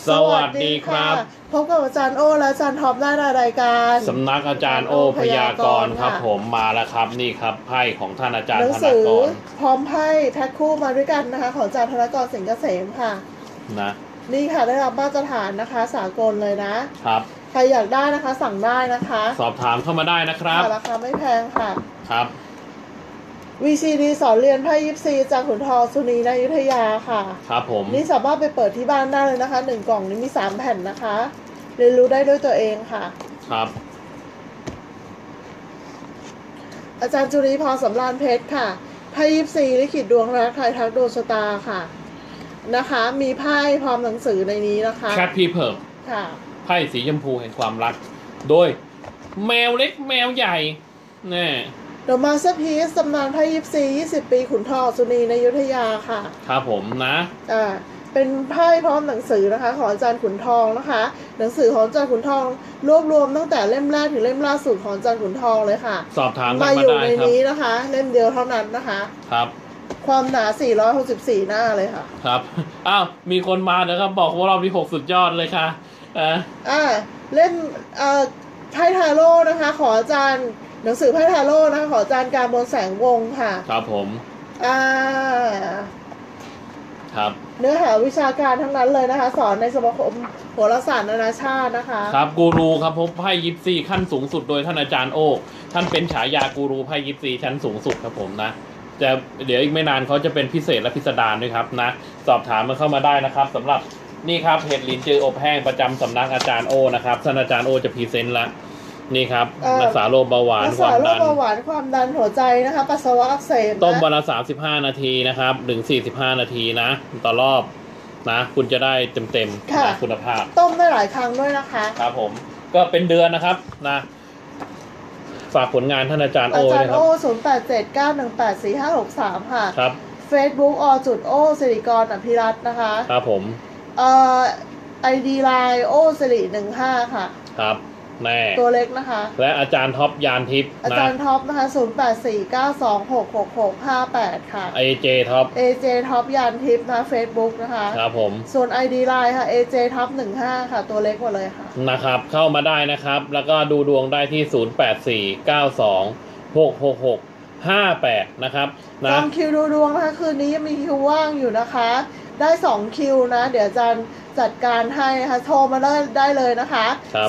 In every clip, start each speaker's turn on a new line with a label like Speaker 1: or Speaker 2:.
Speaker 1: สวัสดีครับ
Speaker 2: พบกับอาจารย์โอและอาจารย์ท็อปได้ในรายการ
Speaker 1: สำนักอาจารย์โอพยากรณ์ครับผมมาแล้วครับนี่ครับไพ่ของท่านอาจารย์ธนกร
Speaker 2: พร้อมไพ่แพ็คคู่มาด้วยกันนะคะของอาจารย์ธนกรสิงห์เกษมค่ะ
Speaker 1: นะ
Speaker 2: นี่ค่ะได้รับมาตรฐานนะคะสากลเลยนะครับใครอยากได้นะคะสั่งได้นะคะ
Speaker 1: สอบถามเข้ามาได้นะครับ
Speaker 2: ราคาไม่แพงค่ะ
Speaker 1: ครับ
Speaker 2: VCD สอนเรียนไพ่ยิปซีจากขุนทองสุนีนายุทธยาค่ะ
Speaker 1: ครับผม
Speaker 2: นี่สามารถไปเปิดที่บ้านได้เลยนะคะ1 กล่องนี้มี3 แผ่นนะคะเรียนรู้ได้ด้วยตัวเองค่ะ
Speaker 1: ครับ
Speaker 2: อาจารย์จุลีพรสำราญเพชรค่ะไพ่ยิปซีลิขิตดวงรักไทยทักดวงชะตาค่ะนะคะมีไพ่พร้อมหนังสือในนี้นะคะ
Speaker 1: แคทพีเพิร์ก
Speaker 2: ค่ะ
Speaker 1: ไพ่สีชมพูแห่งความรักโดยแมวเล็กแมวใหญ่แน่
Speaker 2: เดอะมาสเตอร์พีซตำนานไพ่ยิปซี20 ปีขุนทองสุนีในอยุธยาค่ะ
Speaker 1: ครับผมนะ
Speaker 2: เป็นไพ่พร้อมหนังสือนะคะของอาจารย์ขุนทองนะคะหนังสือของอาจารย์ขุนทองรวบรวมตั้งแต่เล่มแรกถึงเล่มล่าสุดของอาจารย์ขุนทองเลยค่ะ
Speaker 1: สอบถาม
Speaker 2: มาอยู่ในนี้นะคะเล่มเดียวเท่านั้นนะคะ
Speaker 1: ครับ
Speaker 2: ความหนา464 หน้าเลยค่ะ
Speaker 1: ครับอ้าวมีคนมาเดี๋ยวครับบอกว่ารอบที่6สุดยอดเลยค่ะ
Speaker 2: เล่มไพ่ทาโร่นะคะขออาจารย์หนังสือไพ่ทาโร่นะคะขออาจารย์การบนแสงวงค่ะ
Speaker 1: ครับผมครับ
Speaker 2: เนื้อหาวิชาการทั้งนั้นเลยนะคะสอนในสมาคมโหราศาสตร์นานาชาตินะคะ
Speaker 1: ครับกูรูครับพบไพ่ยิปซีขั้นสูงสุดโดยท่านอาจารย์โอท่านเป็นฉายากูรูไพ่ยิปซีชั้นสูงสุดครับผมนะจะเดี๋ยวอีกไม่นานเขาจะเป็นพิเศษและพิสดารด้วยครับนะสอบถามมาเข้ามาได้นะครับสำหรับนี่ครับเห็ดหลินจืออบแห้งประจำสำนักอาจารย์โอนะครับท่านอาจารย์โอจะพรีเซนต์ละนี่ครับรักษาโรคเบาหวานความดัน
Speaker 2: ความดันหัวใจนะคะปัสสาวะอักเสบ
Speaker 1: ต้มวันละ35 นาทีนะครับถึง45 นาทีนะต่อรอบนะคุณจะได้เต็มๆคุณภาพ
Speaker 2: ต้มได้หลายครั้งด้วยนะคะ
Speaker 1: ครับผมก็เป็นเดือนนะครับนะฝากผลงานท่านอาจารย์โอ
Speaker 2: อาจารย์
Speaker 1: โอ
Speaker 2: 0879184563ค่ะ
Speaker 1: ครับ
Speaker 2: Facebook โอสิริกรอภิรัตน์นะคะ
Speaker 1: ครับผม
Speaker 2: ID Line โอสิริ15ค่ะ
Speaker 1: ครับแน่
Speaker 2: ตัวเล็กนะคะ
Speaker 1: และอาจารย์ท็อปยานทิพย์
Speaker 2: อาจารย์ท็อปนะคะ0849266658ค่ะ
Speaker 1: AJ ท็อป
Speaker 2: ท็อปยานทิพย์นะ Facebook นะคะ
Speaker 1: ครับผม
Speaker 2: ส่วน ID Line ค่ะ AJ ท็อป15ค่ะตัวเล็กหมดเลยค่ะ
Speaker 1: นะครับเข้ามาได้นะครับแล้วก็ดูดวงได้ที่0849266658นะครับ
Speaker 2: จองคิวดูดวงนะคะคืนนี้ยังมีคิวว่างอยู่นะคะได้2 คิวนะเดี๋ยวอาจารย์จัดการให้นะคะโทรมาได้เลยนะคะ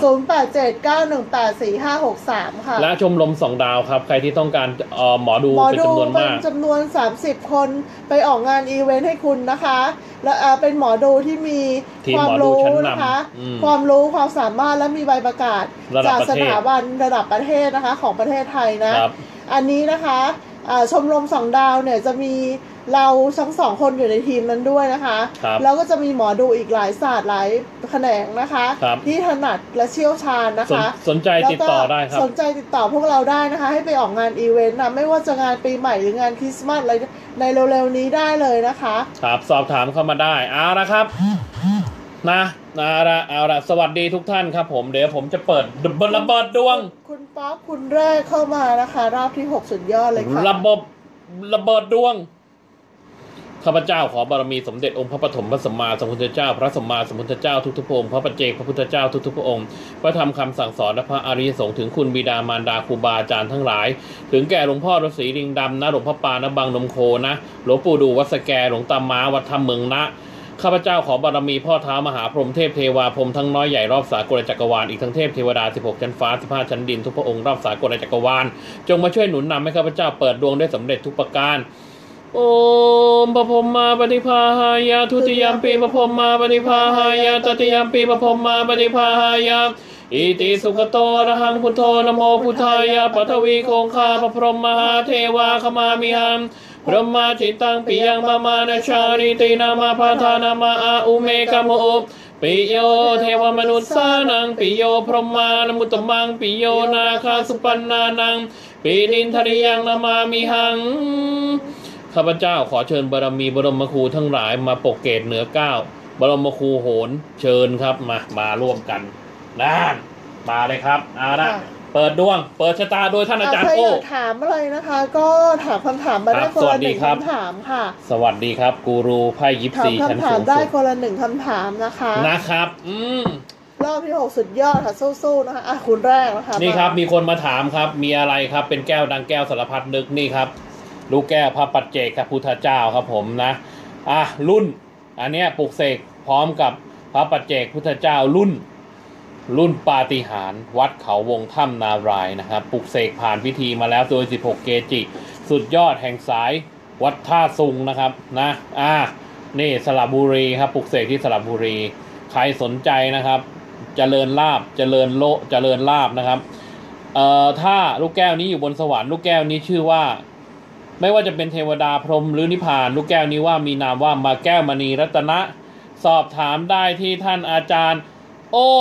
Speaker 2: 0879184563ค่ะ
Speaker 1: และชมรม2 ดาวครับใครที่ต้องการหมอดูเป็นจำนวนมาก
Speaker 2: จำนวน30 คนไปออกงานอีเวนต์ให้คุณนะคะและเป็นหมอดูที่มีความรู้นะคะความรู้ความสามารถและมีใบประกาศจากสถาบันระดับประเทศนะคะของประเทศไทยนะอันนี้นะคะชมรม2 ดาวเนี่ยจะมีเราทั้ง2 คนอยู่ในทีมนั้นด้วยนะคะแล้วก็จะมีหมอดูอีกหลายศาสตร์หลายแขนงนะคะที่ถนัดและเชี่ยวชาญนะคะ
Speaker 1: สนใจติดต่อได้ครับ
Speaker 2: สนใจติดต่อพวกเราได้นะคะให้ไปออกงานอีเวนต์นะไม่ว่าจะงานปีใหม่หรืองานคริสต์มาสอะไรในเร็วๆนี้ได้เลยนะคะ
Speaker 1: ครับสอบถามเข้ามาได้เอาละครับนะเอาละสวัสดีทุกท่านครับผมเดี๋ยวผมจะเปิดระเบิดดวง
Speaker 2: คุณป๊อปคุณแรกเข้ามานะคะรอบที่6สุดยอดเลยค่ะ
Speaker 1: ระเบิดดวงข้าพเจ้าขอบารมีสมเด็จองค์พระปฐมพระสัมมาสัมพุทธเจ้าพระสัมมาสัมพุทธเจ้าทุกๆพระองค์พระปัจเจกพระพุทธเจ้าทุกๆพระองค์พระธรรมคำสั่งสอนและพระอริยสงฆ์ถึงคุณบิดามารดาครูบาอาจารย์ทั้งหลายถึงแก่หลวงพ่อฤาษีลิงดำนะหลวงพ่อปานะบางนมโคนะหลวงปู่ดูวัดสแกหลวงตาม้าวัดธรรมเมืองนะข้าพเจ้าขอบารมีพ่อท้ามหาพรหมเทพเทวาพรหมทั้งน้อยใหญ่รอบสากลจักรวาลอีกทั้งเทพเทวดา16 ชั้นฟ้า15 ชั้นดินทุกพระองค์รอบสากลจักรวาลจงมาช่วยหนุนนำให้ข้าพเจ้าเปิดดวงได้สำเร็จทุกประการโอมปะพมมาปฏิภาหายาทุติยมปีปะพมมาปฏิภาหายาตติยมปีปะพมมาปฏิภาหายาอิติสุขโตอะระหังพุทโธนะโมพุทธายะปัทวีโคงคาพระพรหมมหาเทวาขมามิหังพระมาจิตังปิยังมามานะชาริตินามาพาธานามาอาอุเมกะโมปิโยเทวมนุษสานังปิโยพรหมานมุตตมังปิโยนาคาสุปันนานังปินินทริยังนามามิหังข้าพเจ้าขอเชิญบารมีบรมครูทั้งหลายมาปกเกตเหนือ9บรมครูโหนเชิญครับมาร่วมกันนั่นมาเลยครับเอาละเปิดดวงเปิดชะตาโดยท่านอาจารย์
Speaker 2: ใคร
Speaker 1: โอ้
Speaker 2: อยากถามอะไรนะคะ ก็ถามคำถามมาได้คนละหนึ่งคำถามค่ะ
Speaker 1: สวัสดีครับกูรูไพ่ยิป
Speaker 2: ถาม
Speaker 1: ซีชั้น
Speaker 2: คำถา
Speaker 1: สู
Speaker 2: ม
Speaker 1: ง
Speaker 2: ได้
Speaker 1: สุด
Speaker 2: คนละหนึ่งคำถามนะคะ
Speaker 1: นะครับ
Speaker 2: รอบที่6สุดยอดค่ะสู้ๆนะคะคุณแรกนะคะ
Speaker 1: นี่ครับมีคนมาถามครับมีอะไรครับเป็นแก้วดังแก้วสารพัดนึกนี่ครับลูกแก้วพระปัจเจกพระพุทธเจ้าครับผมนะรุ่นอันเนี้ยปลุกเสกพร้อมกับพระปัจเจกพุทธเจ้ารุ่นปาฏิหาริย์วัดเขาวงถ้ำนารายณ์นะครับปลุกเสกผ่านพิธีมาแล้วโดย16เกจิสุดยอดแห่งสายวัดท่าซุงนะครับนะนี่สระบุรีครับปลุกเสกที่สระบุรีใครสนใจนะครับเจริญลาภเจริญลาภนะครับถ้าลูกแก้วนี้อยู่บนสวรรค์ลูกแก้วนี้ชื่อว่าไม่ว่าจะเป็นเทวดาพรหมหรือนิพพานลูกแก้วนี้ว่ามีนามว่ามาแก้วมณีรัตนะสอบถามได้ที่ท่านอาจารย์โอ้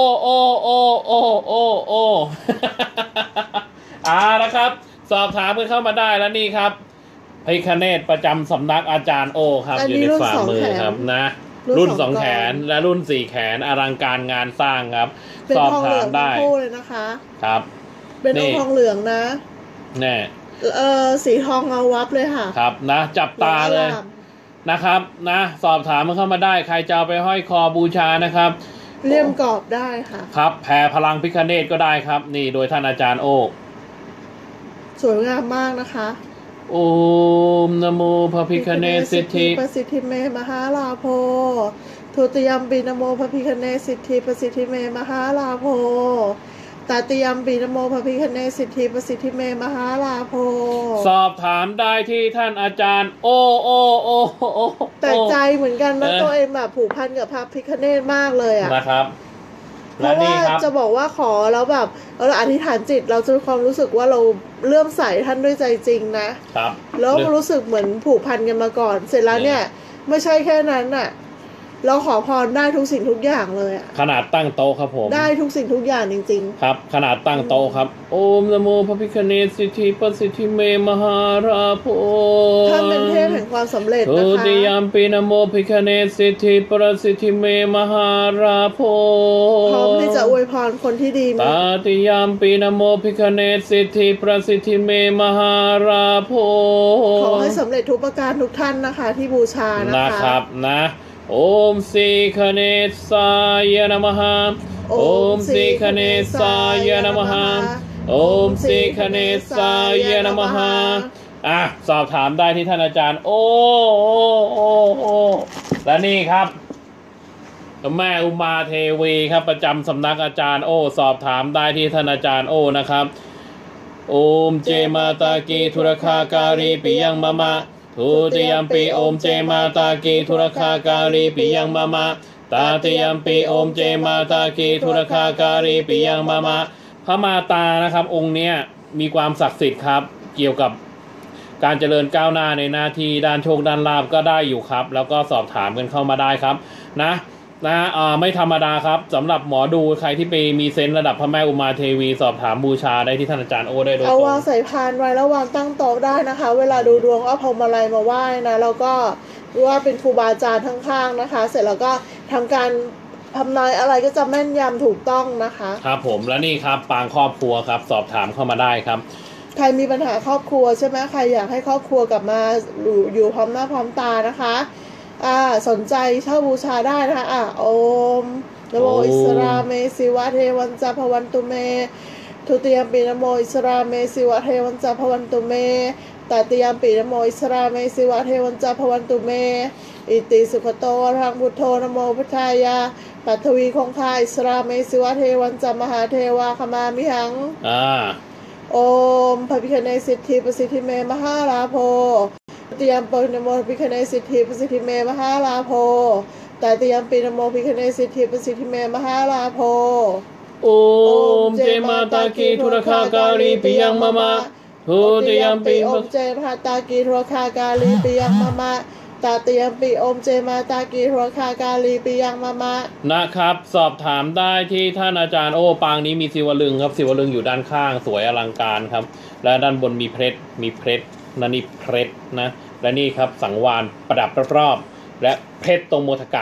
Speaker 1: นะครับสอบถามกันเข้ามาได้แล้วนี่ครับพระพิฆเนศประจำสำนักอาจารย์โอครับอยู่ในฝ่ามือครับนะรุ่น2แขนและรุ่น4แขนอลังการงานสร้างครับสอบถามได้
Speaker 2: เลยนะคะ
Speaker 1: ครับ
Speaker 2: เป็นทองเหลืองนะ
Speaker 1: แน่
Speaker 2: สีทองเงาวับเลยค่ะ
Speaker 1: ครับนะจับตาเลยนะครับนะสอบถามมันเข้ามาได้ใครจะเอาไปห้อยคอบูชานะครับ
Speaker 2: เลี่ยมกรอบได้ค่ะ
Speaker 1: ครับแผ่พลังพิฆเนศก็ได้ครับนี่โดยท่านอาจารย์โอ
Speaker 2: สวยงามมากนะคะ
Speaker 1: โอมนะโมพระพิฆเนศสิทธิ
Speaker 2: ประสิทธิเมมหาลาโภทุติยมปีนะโมพระพิฆเนศสิทธิประสิทธิเมมหาลาโภตติยมปีนะโมพระพิฆเนศสิทธิประสิทธิเมมหาลาโภ
Speaker 1: สอบถามได้ที่ท่านอาจารย์โอ
Speaker 2: แต่ใจเหมือนกันนะตัวเองแบบผูกพันกับพระพิฆเนศมากเลยอะ
Speaker 1: นะครับ
Speaker 2: เพราะว่าจะบอกว่าขอแล้วแบบเราอธิษฐานจิตเราจะมีความรู้สึกว่าเราเลื่อมใสท่านด้วยใจจริงนะครับแล้วรู้สึกเหมือนผูกพันกันมาก่อนเสร็จแล้วเนี่ยไม่ใช่แค่นั้นน่ะเราขอพรได้ทุกสิ่งทุกอย่างเลยอะ
Speaker 1: ขนาดตั้งโต๊ะครับผม
Speaker 2: ได้ทุกสิ่งทุกอย่างจริง
Speaker 1: ๆครับขนาดตั้งโต๊ะครับโอมนะโมพระพิฆเนศสิทธิประสิทธิเมมหาราโภ
Speaker 2: ท่านเป็นเทพแห่งความสำเร็จนะคะ
Speaker 1: ทุติยมปีนะโมพิฆเนศสิทธิประสิทธิเมมหาราโภ
Speaker 2: พร้อมที่จะอวยพรคนที่ดี
Speaker 1: ตติยมปีนะโมพิฆเนศสิทธิประสิทธิเมมหาราโภ
Speaker 2: ขอให้สำเร็จทุกประการทุกท่านนะคะที่บูชา
Speaker 1: นะครับนะโอมสีคเนสายนะมหาโอมสีคเนสายนะมหาโอมสีคเนสายนะมหาสอบถามได้ที่ท่านอาจารย์โอและนี่ครับแม่อุมาเทวีครับประจำสำนักอาจารย์โอสอบถามได้ที่ท่านอาจารย์โอนะครับโอมเจมาตากีธุรคาการีปิยังมะมะทุติยมปีโอมเจมาตากีธุรคาการีปิยังมะมะตาติยมปีโอมเจมาตากีธุรคาการีปิยังมะมะพระมาตานะครับองค์เนี้ยมีความศักดิ์สิทธิ์ครับเกี่ยวกับการเจริญก้าวหน้าในหน้าที่ด้านโชคด้านลาภก็ได้อยู่ครับแล้วก็สอบถามกันเข้ามาได้ครับนะไม่ธรรมดาครับสำหรับหมอดูใครที่ไปมีเซนส์ระดับพระแม่อุมาเทวีสอบถามบูชาได้ที่ท่านอาจารย์โอได้โดยตรง
Speaker 2: เอาวางใส่พานไว้แล้ววางตั้งโต๊ะได้นะคะเวลาดูดวงเอาพวงมาลัยมาไหว้นะแล้วก็ว่าเป็นครูบาอาจารย์ข้างๆนะคะเสร็จแล้วก็ทำการทำนายอะไรก็จะแม่นยำถูกต้องนะคะ
Speaker 1: ครับผมและนี่ครับปางครอบครัวครับสอบถามเข้ามาได้ครับ
Speaker 2: ใครมีปัญหาครอบครัวใช่ไหมใครอยากให้ครอบครัวกลับมาอยู่พร้อมหน้าพร้อมตานะคะสนใจเช่าบูชาได้นะคะโอมนะโมอิสราเมสิวะเทวันจาภวันตุเมทุติยมปีนะโมอิสราเมสิวะเทวันจาภวันตุเมตติยมปีนะโมอิสราเมสิวะเทวันจาภวันตุเมอิติสุขโตทังพุทโธนะโมพุทธายาปัทวีคงคาอิสราเมสิวะเทวันจามหาเทวาขมามิหังโอมพระพิฆเนศสิทธิประสิทธิเมมหาลาโภเตรียมปนโมพิฆเนศสิทธิประสิทธิเมมหาลาโภแต่เตรียมปีนโมพิฆเนศสิทธิประสิทธิเมมหาลาโภ
Speaker 1: โอมเจมาตากีธุรคาการีปิยังมะมะทุติยมปี
Speaker 2: โอมเจมาตากีธุรคาการีปิยังมะมะตติยมปีโอมเจมาตากีธุรคาการีปิยังมะมะ
Speaker 1: นะครับสอบถามได้ที่ท่านอาจารย์โอปางนี้มีศิวลึงครับศิวลึงอยู่ด้านข้างสวยอลังการครับและด้านบนมีเพชรนั่นนี่เพชรนะและนี่ครับสังวานประดับรอบๆและเพชรตรงโมทกะ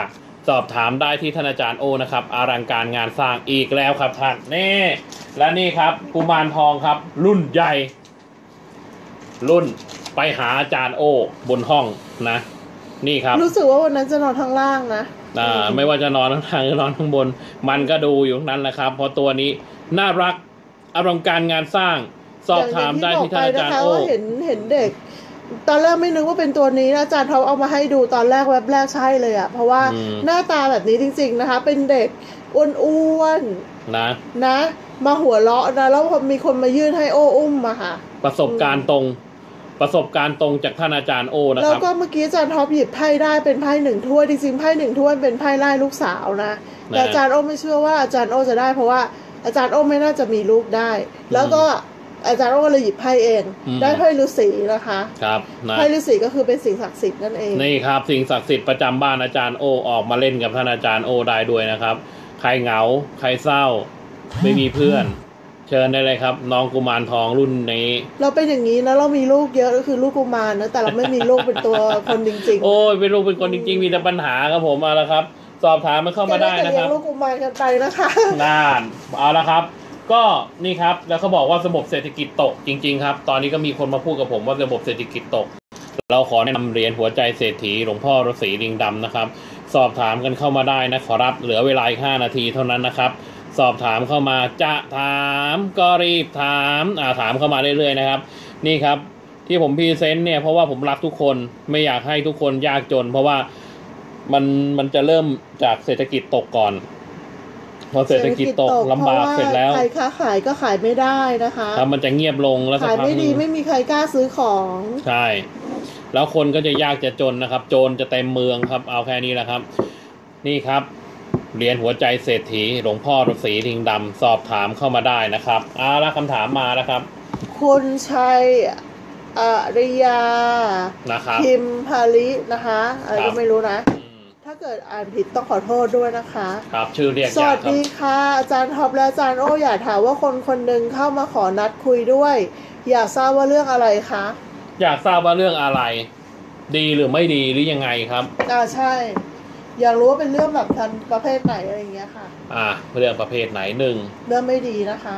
Speaker 1: สอบถามได้ที่ท่านอาจารย์โอนะครับอลังการงานสร้างอีกแล้วครับท่านนี่และนี่ครับกุมารทองครับรุ่นใหญ่รุ่นไปหาอาจารย์โอบนห้องนะนี่ครับ
Speaker 2: รู้สึกว่าวันนั้นจะนอนข้างล่างนะ
Speaker 1: ไม่ว่าจะนอนข้างล่างหรือนอนข้างบนมันก็ดูอยู่นั้นแหละครับเพราะตัวนี้น่ารักอลังการงานสร้างสอบถามได้ที่ท่านอาจารย์โอ
Speaker 2: เห็นเด็กตอนแรกไม่นึกว่าเป็นตัวนี้อาจารย์เขาเอามาให้ดูตอนแรกแวบแรกใช่เลยอ่ะเพราะว่าหน้าตาแบบนี้จริงๆนะคะเป็นเด็กอ้วนๆนะมาหัวเราะนะแล้วพอมีคนมายื่นให้โอ้อุ้มมาค่ะ
Speaker 1: ประสบการณ์ตรงจากท่านอาจารย์โอนะครับ
Speaker 2: แล้วก็เมื่อกี้อาจารย์ท็อปหยิบไพ่ได้เป็นไพ่1 ถ้วยจริงๆไพ่1 ถ้วยเป็นไพ่ไล่ลูกสาวนะแต่อาจารย์โอไม่เชื่อว่าอาจารย์โอจะได้เพราะว่าอาจารย์โอไม่น่าจะมีลูกได้แล้วก็อาจารย์โอเลยหยิบไพ่เองได้ไพ่ฤาษีนะคะ
Speaker 1: ครับ
Speaker 2: ไพ่ฤาษีก็คือเป็นสิ่งศักดิ์สิทธิ์นั่นเอง
Speaker 1: นี่ครับสิ่งศักดิ์สิทธิ์ประจำบ้านอาจารย์โอออกมาเล่นกับท่านอาจารย์โอได้ด้วยนะครับใครเหงาใครเศร้าไม่มีเพื่อนเชิญได้เลยครับน้องกุมารทองรุ่นนี้
Speaker 2: เราเป็นอย่างนี้นะเรามีลูกเยอะก็คือลูกกุมารนะแต่เราไม่มีลูกเป็นตัวคนจริง
Speaker 1: ๆโอ้ยเป็นลูกเป็นคนจริงๆมีแต่ปัญหาครับผมเอาละครับสอบถามมันเข้ามาได้นะครับ
Speaker 2: ลูกกุมารกันไปนะคะ
Speaker 1: น่านเอาละครับก็นี่ครับแล้วเขาบอกว่าระบบเศรษฐกิจตกจริงๆครับตอนนี้ก็มีคนมาพูดกับผมว่าระบบเศรษฐกิจตกเราขอแนะนำเหรียญหัวใจเศรษฐีหลวงพ่อฤาษีลิงดำนะครับสอบถามกันเข้ามาได้นะขอรับเหลือเวลาอีก5 นาทีเท่านั้นนะครับสอบถามเข้ามาจะถามก็รีบถามถามเข้ามาเรื่อยๆนะครับนี่ครับที่ผมพรีเซนต์เนี่ยเพราะว่าผมรักทุกคนไม่อยากให้ทุกคนยากจนเพราะว่ามันจะเริ่มจากเศรษฐกิจตกก่อนพอเศรษฐกิจตกลำบากเสร็จแล้ว
Speaker 2: ใครค้าขายก็ขายไม่ได้นะคะ
Speaker 1: มันจะเงียบลงแล้ว
Speaker 2: ขายไม่ดีไม่มีใครกล้าซื้อของ
Speaker 1: ใช่แล้วคนก็จะยากจะจนนะครับโจรจะเต็มเมืองครับเอาแค่นี้แหละครับนี่ครับเหรียญหัวใจเศรษฐีหลวงพ่อฤาษีลิงดำสอบถามเข้ามาได้นะครับแล้วคำถามมานะครับ
Speaker 2: คุณชัยอริยา
Speaker 1: นะครับ
Speaker 2: พิมพาลินะคะอะไรก็ไม่รู้นะถ้าเกิดอ่านผิดต้องขอโทษด้วยนะคะ
Speaker 1: ครับชื่อเรียก
Speaker 2: สวัสดีค่ะอาจารย์ท็อปและอาจารย์โออยากถามว่าคนหนึ่งเข้ามาขอนัดคุยด้วยอยากทราบว่าเรื่องอะไรคะ
Speaker 1: อยากทราบว่าเรื่องอะไรดีหรือไม่ดีหรือยังไงครับ
Speaker 2: ใช่อยากรู้ว่าเป็นเรื่องแบบทันประเภทไหนอะไรอย่างเงี้ยค่ะ
Speaker 1: เรื่องประเภทไหน1เ
Speaker 2: รื่องไม่ดีนะคะ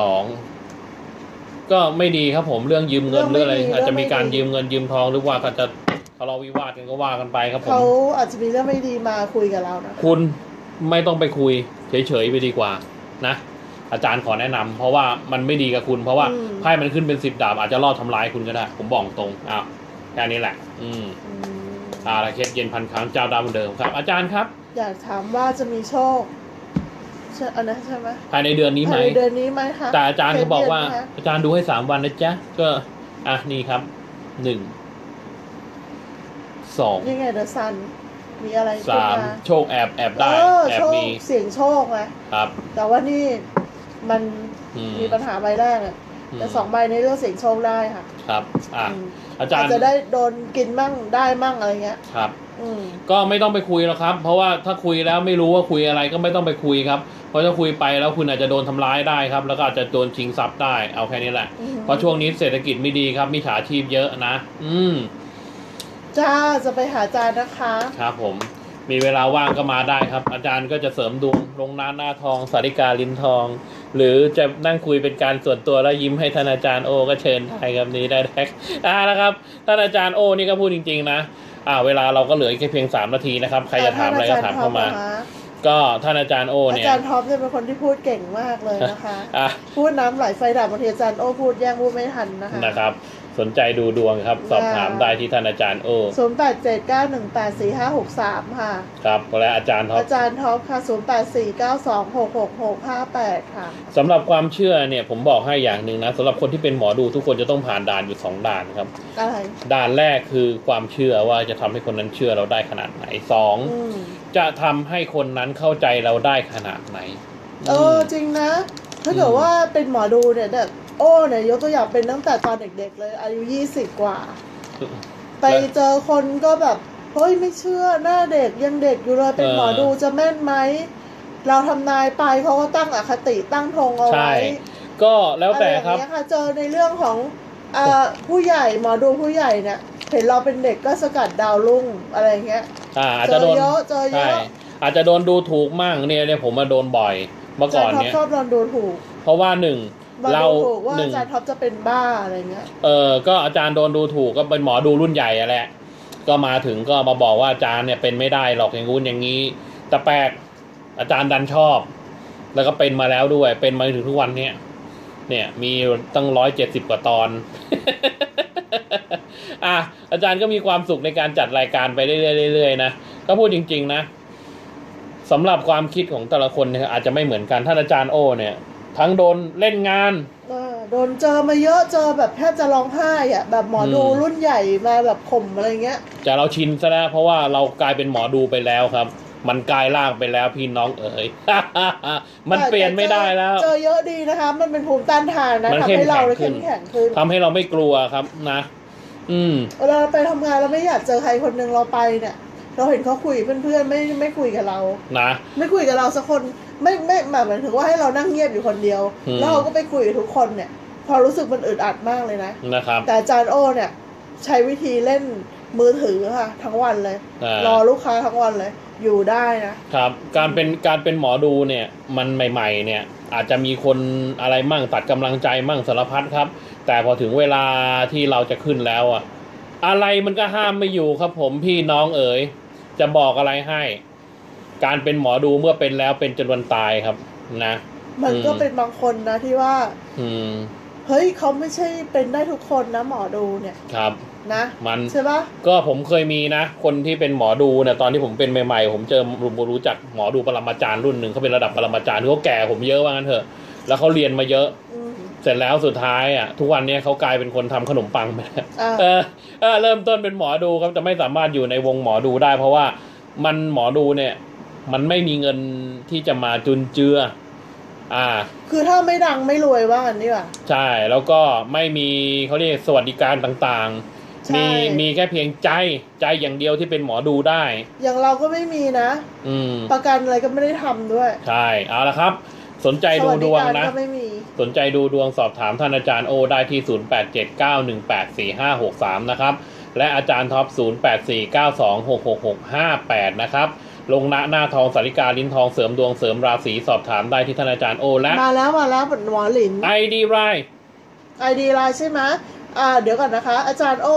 Speaker 1: 2ก็ไม่ดีครับผมเรื่องยืมเงินหรืออะไรอาจจะมีการยืมเงินยืมทองหรือว่าเขาจะทะเลาะวิวาทกันก็ว่ากันไปครับผม
Speaker 2: เขาอาจจะมีเรื่องไม่ดีมาคุยกับเรานะ
Speaker 1: คุณไม่ต้องไปคุยเฉยๆไปดีกว่านะอาจารย์ขอแนะนำเพราะว่ามันไม่ดีกับคุณเพราะว่าไพ่มันขึ้นเป็น10 ดาบอาจจะรอดทำร้ายคุณก็ได้ผมบอกตรงแค่นี้แหละอะไรเคสเย็นพันครั้งเจ้าดาวเหมือนเดิมครับอาจารย์ครับ
Speaker 2: อยากถามว่าจะมีโชคอันนั้นใช่ไหม
Speaker 1: ภายในเดือนนี้ไหม
Speaker 2: เดือนนี้ไหมคะ
Speaker 1: แต่อาจารย์เขาบอกว่าอาจารย์ดูให้3 วันนะจ๊ะก็นี่ครับ1 2
Speaker 2: นี่ไงเดอะซันมีอะไร
Speaker 1: 3โชคแอบได้แอบมี
Speaker 2: เสียงโชคไง
Speaker 1: ครับ
Speaker 2: แต่ว่านี่มันมีปัญหาใบแรกแต่2 ใบในเรื่องเสียงโชคได้ค่ะ
Speaker 1: ครับอาจารย์
Speaker 2: จะได้โดนกินมั่งได้มั่งอะไรเงี้ย
Speaker 1: ครับก็ไม่ต้องไปคุยหรอกครับเพราะว่าถ้าคุยแล้วไม่รู้ว่าคุยอะไรก็ไม่ต้องไปคุยครับเพราะถ้าคุยไปแล้วคุณอาจจะโดนทำร้ายได้ครับแล้วก็อาจจะโดนชิงทรัพย์ได้เอาแค่นี้แหละเพราะช่วงนี้เศรษฐกิจไม่ดีครับมิจฉาชีพเยอะนะ
Speaker 2: จ้าจะไปหาอาจารย์นะคะ
Speaker 1: ครับผมมีเวลาว่างก็มาได้ครับอาจารย์ก็จะเสริมดวงลงหน้าทองสาริกาลิ้นทองหรือจะนั่งคุยเป็นการส่วนตัวแล้วยิ้มให้ท่านอาจารย์โอก็เชิญได้ครับนี้ได้แท็กแล้วครับท่านอาจารย์โอนี่ก็พูดจริงๆนะเวลาเราก็เหลือแค่เพียง3 นาทีนะครับใครจะถามอะไรก็ถามเข้ามาก็ท่านอาจารย์โอเนี่ย
Speaker 2: อาจารย์ท็อปจะเป็นคนที่พูดเก่งมากเลยนะคะพูดน้ำไหลไฟดับบางทีอาจารย์โอพูดแย่งพูดไม่ทัน
Speaker 1: นะครับสนใจดูดวงครับสอบถามได้ที่ท่านอาจารย์โอ
Speaker 2: 0879184563ค่ะ
Speaker 1: ครับและอาจารย์ท็อป
Speaker 2: ค่ะ0849266658ค่ะ
Speaker 1: สำหรับความเชื่อเนี่ยผมบอกให้อย่างหนึ่งนะสำหรับคนที่เป็นหมอดูทุกคนจะต้องผ่านด่านอยู่2 ด่านครับ
Speaker 2: อะไร
Speaker 1: ด่านแรกคือความเชื่อว่าจะทำให้คนนั้นเชื่อเราได้ขนาดไหน2จะทำให้คนนั้นเข้าใจเราได้ขนาดไหน
Speaker 2: จริงนะถ้าเกิดว่าเป็นหมอดูเนี่ยเนี่ยยกตัวอย่างเป็นตั้งแต่ตอนเด็กๆเลยอายุ20 กว่าไปเจอคนก็แบบเฮ้ยไม่เชื่อหน้าเด็กยังเด็กอยู่เลยเป็นหมอดูจะแม่นไหมเราทำนายไปเขาก็ตั้งอคติตั้งธงเอาไว้
Speaker 1: ก็แล้วแต่ครับ
Speaker 2: เจอในเรื่องของผู้ใหญ่หมอดูผู้ใหญ่เนี่ยเห็นเราเป็นเด็กก็สกัดดาวรุ่งอะไรเงี้ย
Speaker 1: อาจจะโดน
Speaker 2: เจอเยอะ
Speaker 1: อาจจะโดนดูถูกมั่งเนี่ยผมมาโดนบ่อยเมื่อก่อนเนี่ย
Speaker 2: ชอบโดนดูถูก
Speaker 1: เพราะว่าหนึ่งเรา
Speaker 2: ว่าอาจารย์ท็อปจะเป็นบ้าอะไรเงี้ย
Speaker 1: ก็อาจารย์โดนดูถูกก็เป็นหมอดูรุ่นใหญ่แหละก็มาถึงก็มาบอกว่าอาจารย์เนี่ยเป็นไม่ได้หรอกอย่างงู้นอย่างนี้แต่แปลกอาจารย์ดันชอบแล้วก็เป็นมาแล้วด้วยเป็นมาถึงทุกวันเนี่ยมีตั้ง170กว่าตอน อาจารย์ก็มีความสุขในการจัดรายการไปเรื่อยๆนะก็พูดจริงๆนะสำหรับความคิดของแต่ละคนเนี่ยอาจจะไม่เหมือนกันท่านอาจารย์โอเนี่ยทั้งโดนเล่นงาน
Speaker 2: โดนเจอมาเยอะเจอแบบแทบจะร้องไห้อ่ะแบบหมอดูรุ่นใหญ่มาแบบข่มอะไรเงี้ย
Speaker 1: จะเราชินซะแล้วเพราะว่าเรากลายเป็นหมอดูไปแล้วครับมันกลายร่างไปแล้วพี่น้องเอ๋ย มันเปลี่ยนไม่ได้แล้ว
Speaker 2: เจอเยอะดีนะคะมันเป็นภูมิต้านทานนะทำให้เราเข้มแข็งขึ้น
Speaker 1: ทำให้เราไม่กลัวครับนะ
Speaker 2: เวลาเราไปทำงานเราไม่อยากเจอใครคนหนึ่งเราไปเนี่ยเราเห็นเขาคุยเพื่อนๆไม่คุยกับเรา
Speaker 1: นะ
Speaker 2: ไม่คุยกับเราสักคนไม่หมายถึงว่าให้เรานั่งเงียบอยู่คนเดียวแล้วเราก็ไปคุยกับทุกคนเนี่ยพอรู้สึกมันอึดอัดมากเลย
Speaker 1: นะครับ
Speaker 2: แต่อาจารย์โอเนี่ยใช้วิธีเล่นมือถือค่ะทั้งวันเลยรอลูกค้าทั้งวันเลยอยู่ได้
Speaker 1: นะครับการเป็นหมอดูเนี่ยมันใหม่ๆเนี่ยอาจจะมีคนอะไรมั่งตัดกำลังใจมั่งสารพัดครับแต่พอถึงเวลาที่เราจะขึ้นแล้วอะไรมันก็ห้ามไม่อยู่ครับผมพี่น้องเอ๋ยจะบอกอะไรให้การเป็นหมอดูเมื่อเป็นแล้วเป็นจนวันตายครับนะ
Speaker 2: มันก็เป็นบางคนนะที่ว่าเฮ้ยเขาไม่ใช่เป็นได้ทุกคนนะหมอดูเนี่ย
Speaker 1: ครับ
Speaker 2: นะ
Speaker 1: มัน
Speaker 2: ใช่ปะ
Speaker 1: ก็ผมเคยมีนะคนที่เป็นหมอดูเนี่ยตอนที่ผมเป็นใหม่ๆผมรู้จักหมอดูปรมาจารย์รุ่นหนึ่งเขาเป็นระดับปรมาจารย์เขาแก่ผมเยอะว่างั้นเถอะแล้วเขาเรียนมาเยอะเสร็จแล้วสุดท้ายทุกวันนี้เขากลายเป็นคนทำขนมปังไปแล้วเริ่มต้นเป็นหมอดูครับจะไม่สามารถอยู่ในวงหมอดูได้เพราะว่ามันหมอดูเนี่ยมันไม่มีเงินที่จะมาจุนเจือ
Speaker 2: คือถ้าไม่ดังไม่รวยว่ากันนี่ว่ะ
Speaker 1: ใช่แล้วก็ไม่มีเขาเรียกสวัสดิการต่างๆมีแค่เพียงใจอย่างเดียวที่เป็นหมอดูได้
Speaker 2: อย่างเราก็ไม่มีนะประกันอะไรก็ไม่ได้ทำด้วย
Speaker 1: ใช่เอาละครับสนใจดูดวงนะสนใจดูดวงสอบถามท่านอาจารย์โอได้ที่0879184563นะครับและอาจารย์ท็อป0849266658นะครับลงหน้าทองสาริกาลิ้นทองเสริมดวงเสริมราศีสอบถามได้ที่ท่านอาจารย์โอและ
Speaker 2: มาแล้วหมอหลิน
Speaker 1: ID Line
Speaker 2: ใช่ไหมเดี๋ยวก่อนนะคะอาจารย์โอ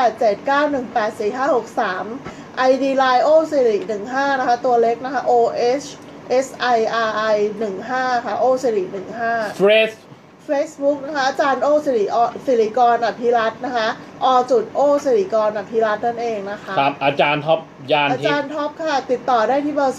Speaker 2: 0879184563 ID Line โอสิริ15นะคะตัวเล็กนะคะ OHSIRI 15ค่ะโอสิริ15 Facebook นะคะอาจารย์โอสิริกรอภิรัตน์นะคะโอสิริกรอภิรัตน์นั่นเองนะคะ
Speaker 1: ครับอาจารย์ท็อป
Speaker 2: อาจารย์ท็อปค่ะติดต่อได้ที่เบอร์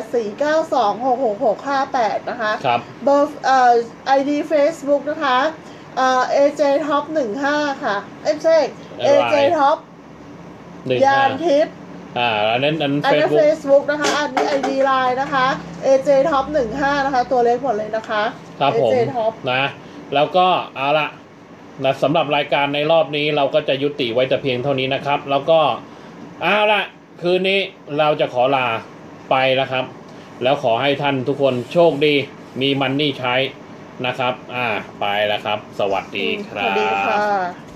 Speaker 2: 0849266658นะคะ
Speaker 1: ครับ
Speaker 2: เบอร์ID Facebook นะคะAJ Top 15ค่ะไม่ใช่ AJ Top ยานทิพย์
Speaker 1: อันนั้น
Speaker 2: Facebook นะคะอันนี้ ID Line นะคะ AJ Top 15นะคะตัวเล็กหมดเลยนะคะ
Speaker 1: ครับผม
Speaker 2: AJ Top
Speaker 1: นะแล้วก็เอาละนะสำหรับรายการในรอบนี้เราก็จะยุติไว้แต่เพียงเท่านี้นะครับแล้วก็เอาละคืนนี้เราจะขอลาไปแล้วครับแล้วขอให้ท่านทุกคนโชคดีมีมันนี่ใช้นะครับไปแล้วครับสวัสดีครับ
Speaker 2: สวัสดีค่ะ